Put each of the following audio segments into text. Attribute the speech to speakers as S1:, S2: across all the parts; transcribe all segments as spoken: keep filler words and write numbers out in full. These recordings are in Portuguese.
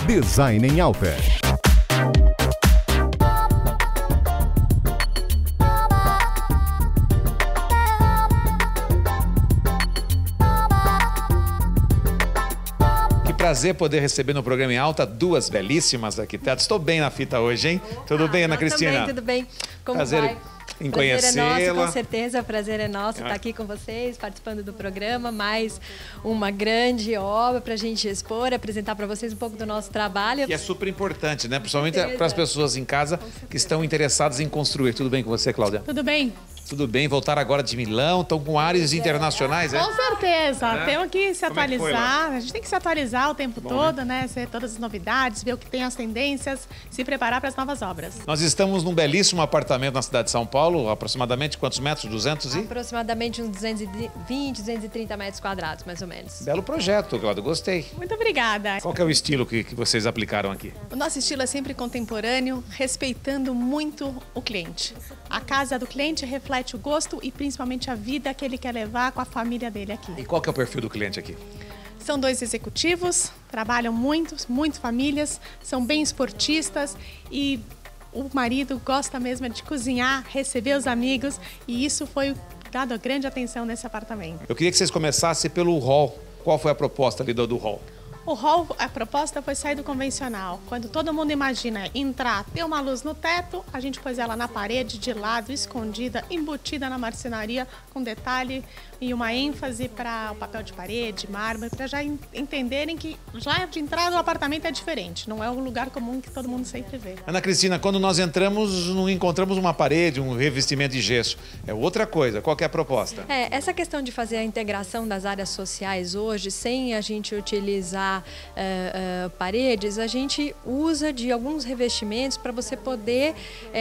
S1: Design em Alta.
S2: Prazer poder receber no programa em Alta duas belíssimas arquitetas. Estou bem na fita hoje, hein?
S3: Opa,
S2: tudo bem, Ana Cristina?
S3: Também, tudo bem. Como
S2: prazer
S3: vai?
S2: em
S3: conhecê-la. Prazer é nosso, com certeza. Prazer é nosso
S2: Ah.
S3: estar aqui com vocês, participando do programa. Mais uma grande obra para a gente expor, apresentar para vocês um pouco do nosso trabalho.
S2: Que é super importante, né? Principalmente para as pessoas em casa que estão interessadas em construir. Tudo bem com você, Cláudia?
S4: Tudo bem.
S2: Tudo bem, voltaram agora de Milão, estão com áreas internacionais, é?
S4: Com certeza,
S2: É?
S4: temos que se
S2: Como é que foi
S4: atualizar,
S2: lá?
S4: a gente tem que se atualizar o tempo
S2: Bom,
S4: todo,
S2: né?
S4: né? Ser todas as novidades, ver o que tem as tendências, se preparar para as novas obras.
S2: Nós estamos num belíssimo apartamento na cidade de São Paulo, aproximadamente quantos metros? duzentos e?
S3: Aproximadamente uns duzentos e vinte, duzentos e trinta metros quadrados, mais ou menos.
S2: Belo projeto, Cláudia, gostei.
S4: Muito obrigada.
S2: Qual que é o estilo que, que vocês aplicaram aqui?
S4: O nosso estilo é sempre contemporâneo, respeitando muito o cliente. A casa do cliente reflete o gosto e principalmente a vida que ele quer levar com a família dele aqui.
S2: E qual que é o perfil do cliente aqui?
S4: São dois executivos, trabalham muito, muito famílias, são bem esportistas e o marido gosta mesmo de cozinhar, receber os amigos e isso foi dado grande atenção nesse apartamento.
S2: Eu queria que vocês começassem pelo hall. Qual foi a proposta ali do, do hall?
S4: O hall, a proposta foi sair do convencional. Quando todo mundo imagina entrar, ter uma luz no teto, a gente pôs ela na parede, de lado, escondida, embutida na marcenaria, com detalhe e uma ênfase para o papel de parede, mármore, para já entenderem que já de entrada o apartamento é diferente, não é o lugar comum que todo mundo sempre vê.
S2: Ana Cristina, quando nós entramos, não encontramos uma parede, um revestimento de gesso. É outra coisa. Qual que é a proposta?
S3: É, essa questão de fazer a integração das áreas sociais hoje, sem a gente utilizar uh, uh, paredes, a gente usa de alguns revestimentos para você poder,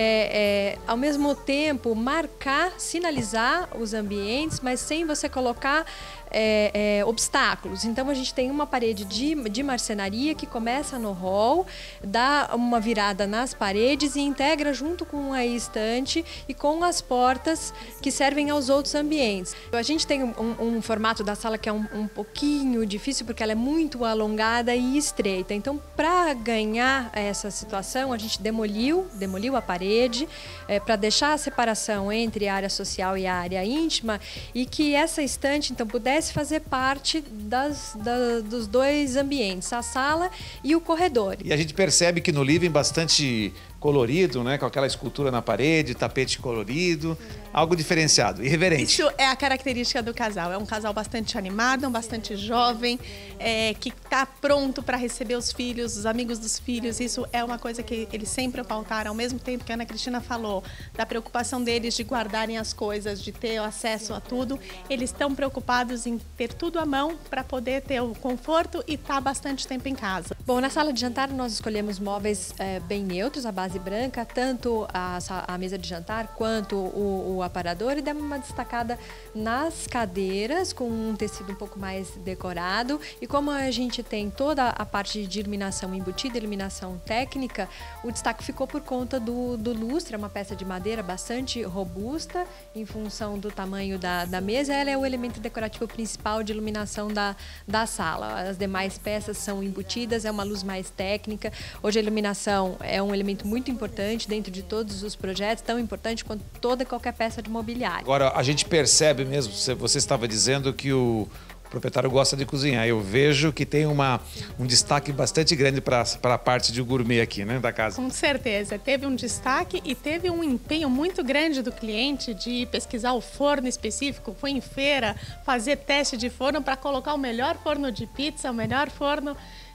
S3: é, é, ao mesmo tempo, marcar, sinalizar os ambientes, mas sem você colocar É, é, obstáculos. Então a gente tem uma parede de, de marcenaria que começa no hall, dá uma virada nas paredes e integra junto com a estante e com as portas que servem aos outros ambientes. A gente tem um, um, um formato da sala que é um, um pouquinho difícil porque ela é muito alongada e estreita. Então, para ganhar essa situação, a gente demoliu, demoliu a parede é, para deixar a separação entre a área social e a área íntima e que essa estante então pudesse fazer parte das, da, dos dois ambientes, a sala e o corredor.
S2: E a gente percebe que no living bastante colorido, né, com aquela escultura na parede, tapete colorido, algo diferenciado, irreverente.
S4: Isso é a característica do casal. É um casal bastante animado, bastante jovem, é, que está pronto para receber os filhos, os amigos dos filhos. Isso é uma coisa que eles sempre pautaram, ao mesmo tempo que a Ana Cristina falou da preocupação deles de guardarem as coisas, de ter acesso a tudo. Eles estão preocupados em ter tudo à mão para poder ter o conforto e estar bastante tempo em casa.
S3: Bom, na sala de jantar nós escolhemos móveis é, bem neutros, a base branca, tanto a, a mesa de jantar quanto o, o aparador, e demos uma destacada nas cadeiras com um tecido um pouco mais decorado. E como a gente tem toda a parte de iluminação embutida, iluminação técnica, o destaque ficou por conta do, do lustre, é uma peça de madeira bastante robusta em função do tamanho da, da mesa. Ela é o elemento decorativo principal de iluminação da, da sala. As demais peças são embutidas, é uma luz mais técnica. Hoje a iluminação é um elemento muito importante dentro de todos os projetos, tão importante quanto toda e qualquer peça de mobiliário.
S2: Agora, a gente percebe mesmo, você estava dizendo que o O proprietário gosta de cozinhar. Eu vejo que tem uma, um destaque bastante grande para a parte de gourmet aqui, né, da casa.
S4: Com certeza. Teve um destaque e teve um empenho muito grande do cliente de pesquisar o forno específico. Foi em feira fazer teste de forno para colocar o melhor forno de pizza, o melhor forno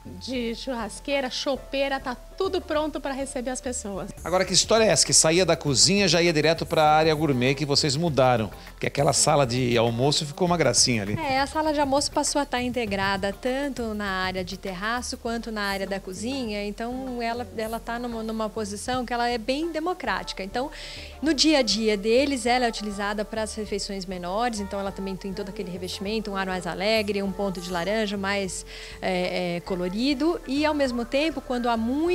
S4: de churrasqueira, chopeira, tá tudo pronto para receber as pessoas.
S2: Agora, que história é essa? Que saía da cozinha, já ia direto para a área gourmet, que vocês mudaram? Porque aquela sala de almoço ficou uma gracinha ali.
S3: É, a sala de almoço passou a estar integrada tanto na área de terraço quanto na área da cozinha. Então, ela ela está numa, numa posição que ela é bem democrática. Então, no dia a dia deles, ela é utilizada para as refeições menores. Então, ela também tem todo aquele revestimento, um ar mais alegre, um ponto de laranja mais é, é, colorido. E, ao mesmo tempo, quando há muito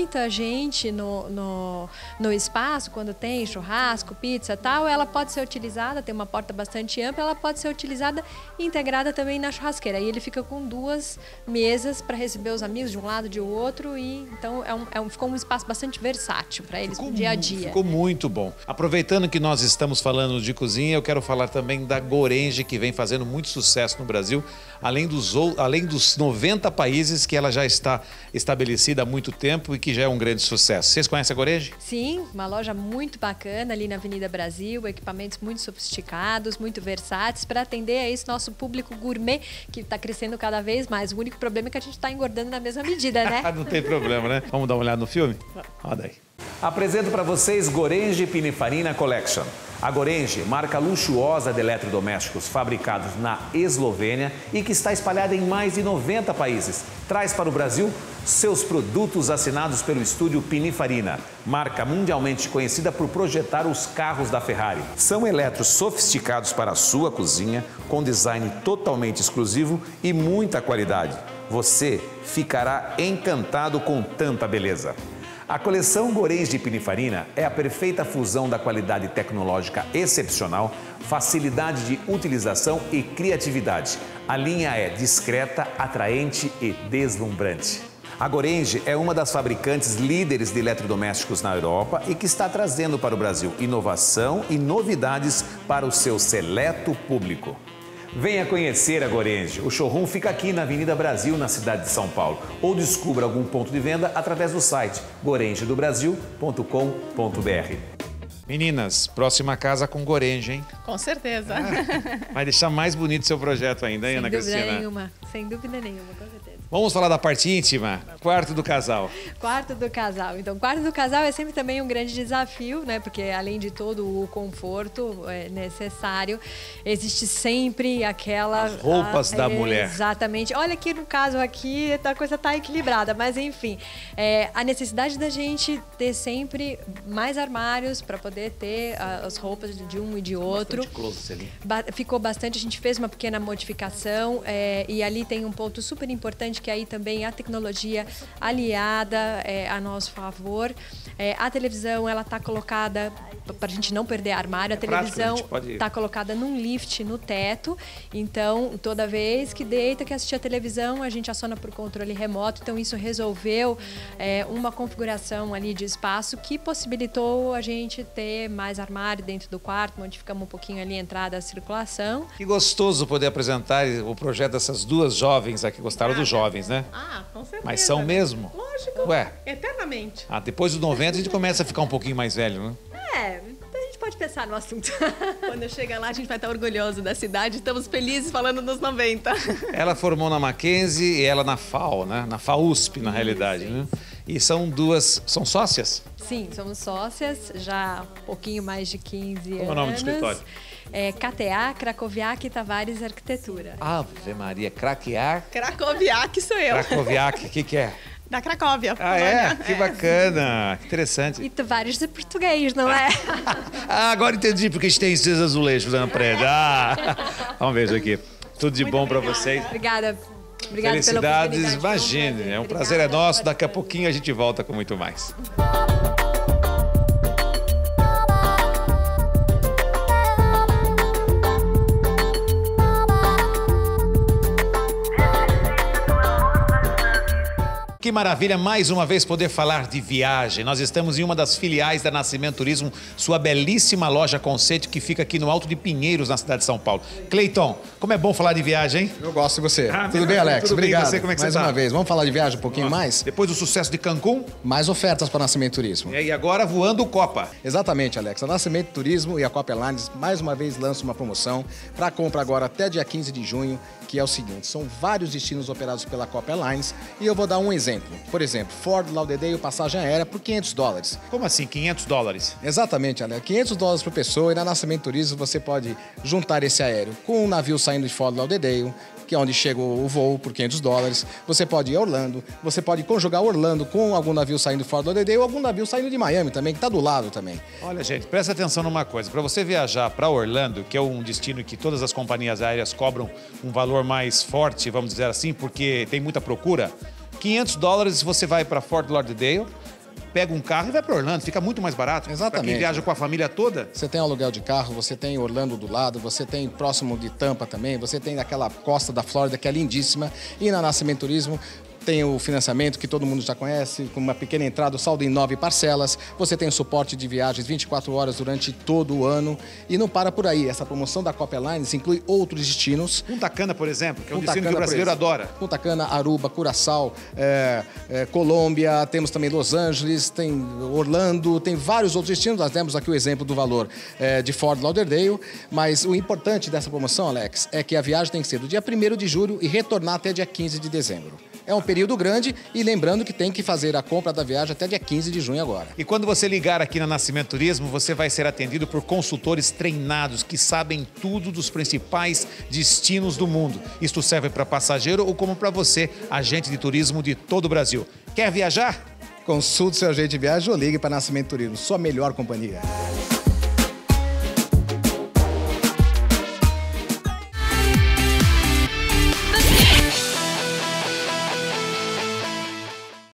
S3: muita gente no, no, no espaço, quando tem churrasco, pizza e tal, ela pode ser utilizada, tem uma porta bastante ampla, ela pode ser utilizada e integrada também na churrasqueira. E ele fica com duas mesas para receber os amigos de um lado e de outro, e então é um, é um, ficou um espaço bastante versátil para eles no dia a dia.
S2: Ficou muito bom. Aproveitando que nós estamos falando de cozinha, eu quero falar também da Gorenje, que vem fazendo muito sucesso no Brasil, além dos, além dos noventa países que ela já está estabelecida há muito tempo e que já é um grande sucesso. Vocês conhecem a Gorenje?
S3: Sim, uma loja muito bacana ali na Avenida Brasil, equipamentos muito sofisticados, muito versáteis para atender a esse nosso público gourmet que está crescendo cada vez mais. O único problema é que a gente está engordando na mesma medida, né?
S2: Não tem problema, né? Vamos dar uma olhada no filme? Roda aí. Apresento para vocês Gorenje Pininfarina Collection. A Gorenje, marca luxuosa de eletrodomésticos fabricados na Eslovênia e que está espalhada em mais de noventa países, traz para o Brasil seus produtos assinados pelo estúdio Pininfarina, marca mundialmente conhecida por projetar os carros da Ferrari. São eletros sofisticados para a sua cozinha, com design totalmente exclusivo e muita qualidade. Você ficará encantado com tanta beleza. A coleção Gorenje Pininfarina é a perfeita fusão da qualidade tecnológica excepcional, facilidade de utilização e criatividade. A linha é discreta, atraente e deslumbrante. A Gorenje é uma das fabricantes líderes de eletrodomésticos na Europa e que está trazendo para o Brasil inovação e novidades para o seu seleto público. Venha conhecer a Gorenje. O showroom fica aqui na Avenida Brasil, na cidade de São Paulo. Ou descubra algum ponto de venda através do site gorenje do brasil ponto com ponto br. Meninas, próxima casa com Gorenje, hein?
S4: Com certeza.
S2: Ah, vai deixar mais bonito seu projeto ainda, hein, Ana Cristina?
S3: Sem dúvida nenhuma, sem dúvida nenhuma, com certeza.
S2: Vamos falar da parte íntima, quarto do casal.
S3: Quarto do casal. Então, quarto do casal é sempre também um grande desafio, né? Porque além de todo o conforto é, necessário, existe sempre aquela...
S2: As roupas
S3: a,
S2: da
S3: é,
S2: mulher.
S3: Exatamente. Olha que no caso aqui a coisa está equilibrada, mas enfim, é, a necessidade da gente ter sempre mais armários para poder ter a, as roupas de um e de outro.
S2: Bastante close ali.
S3: Ba- ficou bastante, a gente fez uma pequena modificação é, e ali tem um ponto super importante que aí também a tecnologia aliada é, a nosso favor. É, a televisão, ela está colocada, para a gente não perder armário, a
S2: é televisão
S3: está colocada num lift no teto, então toda vez que deita, que assistir a televisão, a gente aciona por controle remoto, então isso resolveu é, uma configuração ali de espaço que possibilitou a gente ter mais armário dentro do quarto, modificamos um pouquinho ali a entrada, a circulação.
S2: Que gostoso poder apresentar o projeto dessas duas jovens aqui, gostaram dos jovens, né?
S4: Ah, com certeza.
S2: Mas são mesmo?
S4: Lógico.
S2: Ué?
S4: Eternamente.
S2: Ah, depois dos noventa a gente começa a ficar um pouquinho mais velho, né?
S3: É, a gente pode pensar no assunto.
S4: Quando eu chegar lá, a gente vai estar orgulhoso da cidade. Estamos felizes falando nos noventa.
S2: Ela formou na Mackenzie e ela na F A U, né? Na F A U S P, na realidade, né? E são duas, são sócias?
S3: Sim, somos sócias já há um pouquinho mais de quinze anos.
S2: Qual é o nome do escritório?
S3: É K T A, Krakowiak e Tavares Arquitetura.
S2: Ave Maria, Craquear,
S4: Krakowiak sou eu.
S2: Cracoviak, o que que é?
S4: Da Cracóvia.
S2: Ah, é? Que bacana, que interessante.
S3: E Tavares é português, não é?
S2: Ah, agora entendi porque a gente tem esses azulejos na prédio. Ah, vamos ver isso aqui. Tudo de
S4: Muito
S2: bom para
S4: obrigada.
S2: vocês.
S3: Obrigada. Obrigada
S2: Felicidades,
S3: pela oportunidade.
S2: imagine. É um
S3: Obrigada,
S2: prazer é nosso.
S3: pode
S2: Daqui a
S3: ser.
S2: pouquinho a gente volta com muito mais. Que maravilha, mais uma vez poder falar de viagem. Nós estamos em uma das filiais da Nascimento Turismo, sua belíssima loja conceito que fica aqui no Alto de Pinheiros, na cidade de São Paulo. Cleiton, como é bom falar de viagem, hein?
S1: Eu gosto de você.
S2: Ah,
S1: tudo bem, Alex?
S2: tudo bem,
S1: Obrigado.
S2: você, como é que
S1: mais
S2: você tá?
S1: uma vez. Vamos falar de viagem um pouquinho mais?
S2: Depois do sucesso de Cancún,
S1: Mais ofertas para Nascimento Turismo.
S2: e agora voando o Copa.
S1: Exatamente, Alex. A Nascimento Turismo e a Copa Airlines mais uma vez lançam uma promoção para compra agora até dia quinze de junho, que é o seguinte, são vários destinos operados pela Copa Airlines e eu vou dar um exemplo. Por exemplo, Fort Lauderdale, passagem aérea por quinhentos dólares.
S2: Como assim, quinhentos dólares?
S1: Exatamente, Alex. quinhentos dólares por pessoa e na Nascimento Turismo você pode juntar esse aéreo com um navio saindo de Fort Lauderdale, que é onde chega o voo por quinhentos dólares. Você pode ir a Orlando, você pode conjugar Orlando com algum navio saindo de Fort Lauderdale ou algum navio saindo de Miami também, que está do lado também.
S2: Olha, gente, presta atenção numa coisa. Para você viajar para Orlando, que é um destino que todas as companhias aéreas cobram um valor mais forte, vamos dizer assim, porque tem muita procura, quinhentos dólares você vai para Fort Lauderdale, pega um carro e vai para Orlando, fica muito mais barato.
S1: Exatamente.
S2: Para quem viaja com a família toda.
S1: Você tem aluguel de carro, você tem Orlando do lado, você tem próximo de Tampa também, você tem aquela costa da Flórida que é lindíssima. E na Nascimento Turismo tem o financiamento que todo mundo já conhece, com uma pequena entrada, o saldo em nove parcelas. Você tem o suporte de viagens vinte e quatro horas durante todo o ano. E não para por aí. Essa promoção da Copa Airlines inclui outros destinos.
S2: Punta Cana, por exemplo, que é um
S1: Punta
S2: destino
S1: Cana,
S2: que o brasileiro adora.
S1: Punta Cana, Aruba, Curaçao, é, é, Colômbia, temos também Los Angeles, tem Orlando, tem vários outros destinos. Nós demos aqui o exemplo do valor é, de Fort Lauderdale. Mas o importante dessa promoção, Alex, é que a viagem tem que ser do dia primeiro de julho e retornar até dia quinze de dezembro. É um período grande e lembrando que tem que fazer a compra da viagem até dia quinze de junho agora.
S2: E quando você ligar aqui na Nascimento Turismo, você vai ser atendido por consultores treinados que sabem tudo dos principais destinos do mundo. Isto serve para passageiro ou como para você, agente de turismo de todo o Brasil. Quer viajar?
S1: Consulte seu agente de viagem ou ligue para Nascimento Turismo, sua melhor companhia.